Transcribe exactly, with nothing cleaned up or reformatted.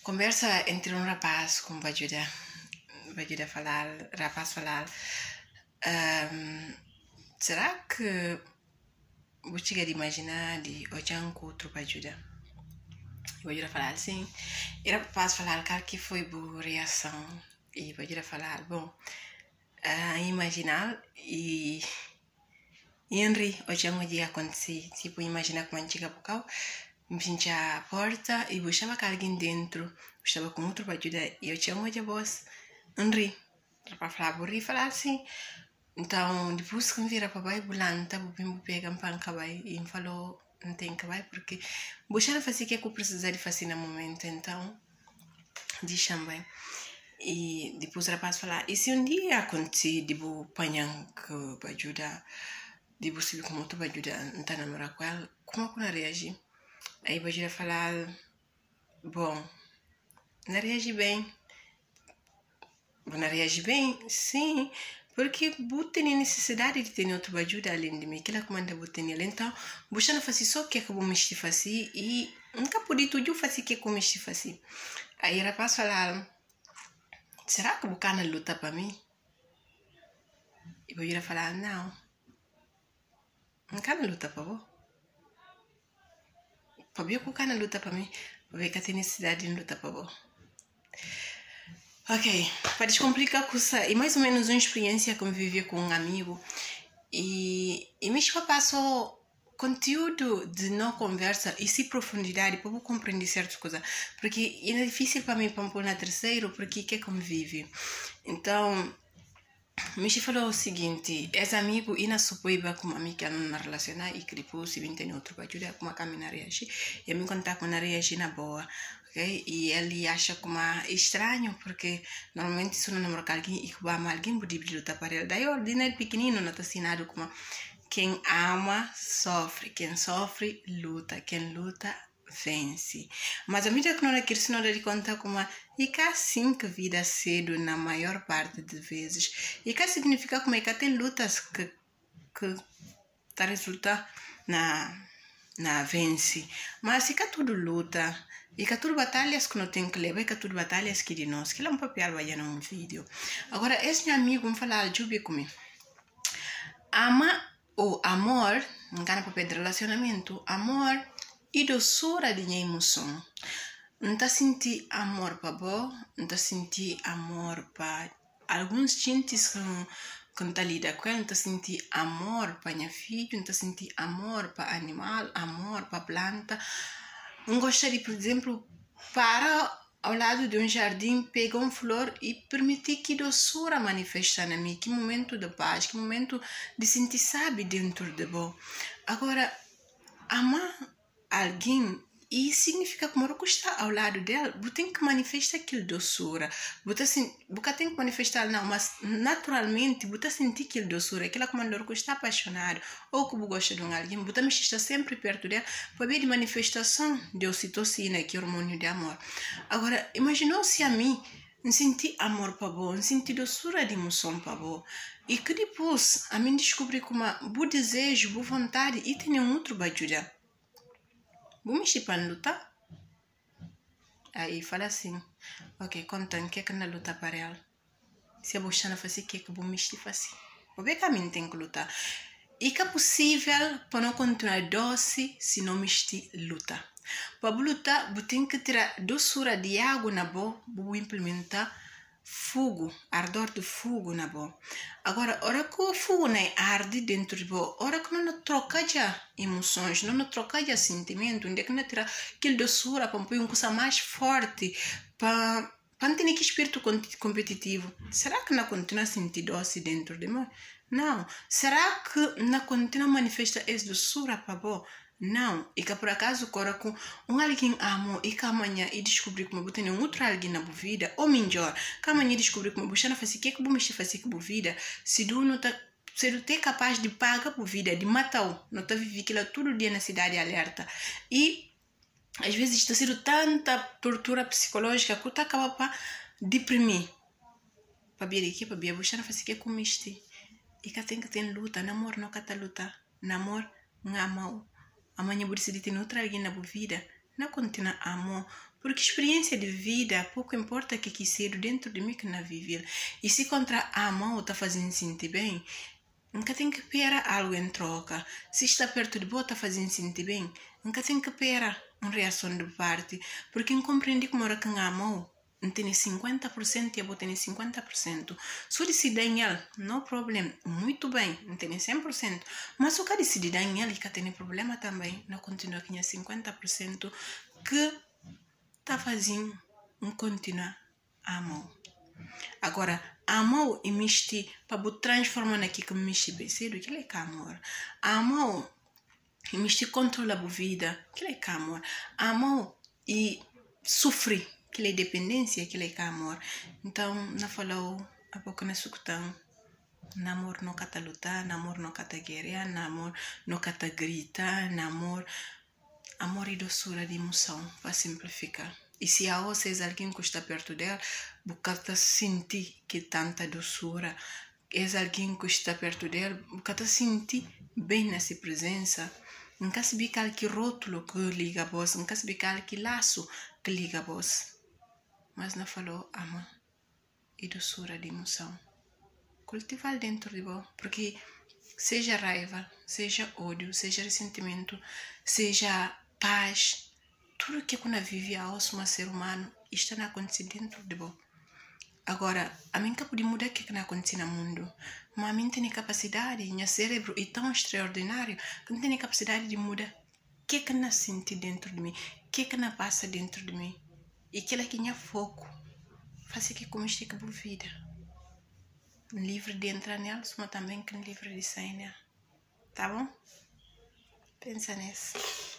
Conversa entre um rapaz com vai ajudar, vai ajudar a falar, rapaz falar. Um, será que você quer imaginar de hoje um outro vai ajudar? Vai ajudar a falar assim. E rapaz falar que foi boa reação e vai ajudar a falar bom. Uh, imaginar e Henry hoje um dia acontecer, tipo imaginar como chega por cá. Pinchar a porta e buscava alguém dentro, estava com outro para ajudar e eu tinha uma de voz, Henry, para falar, burri falar assim. Então, depois que me vira para baixo, bulanta, vou pegar um pão cabai e me falou, não tem cabai, porque buscava fazer o que eu precisava de fazer no momento, então, de chambé. E depois o rapaz falar, e se um dia acontecer, devo apanhar que para ajudar, devo saber como tu vai ajudar, não está namorando com ela, como é que eu reagir? Aí vai já falar, bom, não reage bem. Não reage bem? Sim, porque você tem necessidade de ter outra ajuda além de mim, que ela comanda você tem ela. Então, você não faz só o que eu vou mexer fazer e nunca pude tudo fazer o que eu mexer fazer. Aí o rapaz falar, será que você não luta para mim? E vai já falar, não, não quero lutar para você. Para ver que você não luta para mim, para ver que tem necessidade de lutar para você. Ok, para descomplicar a coisa, é mais ou menos uma experiência que eu vivi com um amigo e, e me passou conteúdo de não conversa e se profundidade para eu compreender certas coisas, porque é difícil para mim para pôr na terceiro porque que é que eu vive. Então, me falou o seguinte, esse amigo e na supoiba como amiga não relacionar e que depois se vem tem outro para ajudar como a caminhar reagir e me contar como reagir na boa. Okay? E ele acha como estranho, porque normalmente se não namora com alguém e que vai amar alguém, pode lutar para ele. Daí o ordinário pequenino não está assinado como quem ama, sofre. Quem sofre, luta. Quem luta, vence. Mas a medida que não é que se não dá de conta como e que assim que a vida cedo na maior parte das vezes. E que significa como é que tem lutas que que tá resulta na na vence. Mas se que tudo luta e que tudo batalhas que não tem que levar, e que tudo batalhas que de nós, que lá um papel vai num vídeo. Agora, esse meu amigo me fala, Jubi comigo. Ama ou amor, não tem papel de relacionamento, amor e doçura de minha emoção. Não tá sentir amor para bo, não tá sentir amor para alguns gentes que quando tá lida com ele, não tá sentir amor para minha filha, não tá sentir amor para animal, amor para planta. Não gostaria, por exemplo, para ao lado de um jardim, pegar uma flor e permitir que doçura manifesta na mim, que momento de paz, que momento de sentir sabe dentro de bom. Agora, amar alguém e significa que moro está ao lado dela, você tem que manifestar aquilo doçura. Você tem que manifestar, não, mas naturalmente você sentir aquilo doçura, aquela comandadora que está apaixonado ou que você gosta de um alguém, você me está sempre perto dela para ver de manifestação de ocitocina, que é o hormônio de amor. Agora, imaginou se a mim não sentir amor para você, não sentir doçura de emoção para você, e que depois a mim descobri como o desejo, boa vontade e tem um outro para ajudar. Vou mexer para lutar? Aí fala assim, ok, conta o que é que na luta para ela. Se a bolsa não fazer o que é que vou mexer fazer. Vou ver que a mim tem que lutar. E que é possível para não continuar doce se não mexer luta. Para lutar, você tem que tirar doçura de água na boca, vou implementar fogo, ardor de fogo na boca. Agora, hora que o fogo não arde dentro de boca, hora que não troca já emoções, não troca já sentimento, onde é que não tirar aquele doçura para pôr uma coisa mais forte, para não ter que espírito competitivo. Será que não continua a sentir doce dentro de mim? Não. Será que não continua a manifestar essa doçura para boca? Não, e que por acaso agora com um alguém amo e que amanhã e descobrir como eu tenho um outro alguém na minha vida, ou melhor, que amanhã descobrir como eu não fazer o que eu vou mexer fazer com a vida, se tu não tá, se tu é capaz de pagar a vida, de matar, não tá vivendo aquilo todo dia na cidade alerta, e às vezes está sendo tanta tortura psicológica que tu acaba para deprimir, para ver aqui, para ver, você não fazer o que eu mexer, e que tem que ter luta, namoro não cata luta, namoro não amor. Amanhã você tem outra alguém na vida, não continua amor, Porque experiência de vida, pouco importa que que ser dentro de mim que não viver. E se contra a mão está fazendo sentir bem, nunca tem que esperar algo em troca. Se está perto de boa, está fazendo sentir bem, nunca tem que esperar uma reação de parte. Porque eu compreendi como era que a mão não tem cinquenta por cento e eu vou ter cinquenta por cento. Se eu decidir em ela, não problema, muito bem, não tem cem por cento. Mas se eu decidir em ela e que tem problema também, não continua com cinquenta por cento que está fazendo um continuar a mão. Agora, amor e misti para transformar naquilo que misti bem cedo, que é amor. Amor e misti controla a vida, que é amor. Amor e sofrer, que é dependência, que é amor. Então, não falou a pouco na escutão. Namor não cata lutar, namor não cata guerrear, namor não cata gritar, namor amor e doçura de emoção, para simplificar. E se a você é alguém que está perto dela, você sentir que tanta doçura, é alguém que está perto dela, você sentir bem nessa presença. Nunca se bica que rótulo que liga a voz, nunca se bica que laço que liga a voz. Mas não falou ama e doçura de emoção. Cultivar dentro de você, porque seja raiva, seja ódio, seja ressentimento, seja paz, tudo que quando vive a um ser humano está acontecendo dentro de você. Agora, a mim não pode mudar o que está acontecendo no mundo, mas a mim tem capacidade, meu cérebro é tão extraordinário que não tem capacidade de mudar o que está sentindo dentro de mim, o que está passa dentro de mim. E aquilo que é foco, faz que como estica a vida. Livre de entrar nela, mas também que livre de sair nela. Tá bom? Pensa nisso.